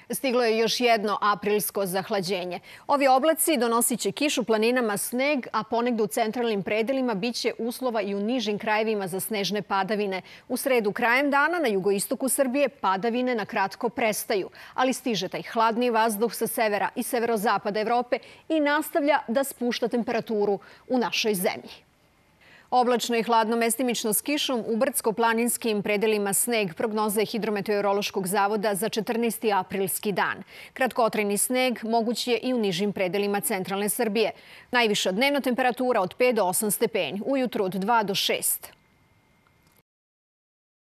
Stiglo je još jedno aprilsko zahlađenje. Ovi oblaci donosit će kišu, planinama sneg, a ponegde u centralnim predelima biće uslova i u nižim krajevima za snežne padavine. U sredu krajem dana na jugoistoku Srbije padavine na kratko prestaju, ali stiže taj hladni vazduh sa severa i severozapada Evrope i nastavlja da spušta temperaturu u našoj zemlji. Oblačno i hladno, mestimično s kišom, u brdsko-planinskim predelima sneg, prognoza je Hidrometeorološkog zavoda za 14. aprilski dan. Kratkotrajni sneg moguć je i u nižim predelima centralne Srbije. Najviša dnevna temperatura od 5 do 8 stepeni, ujutru od 2 do 6.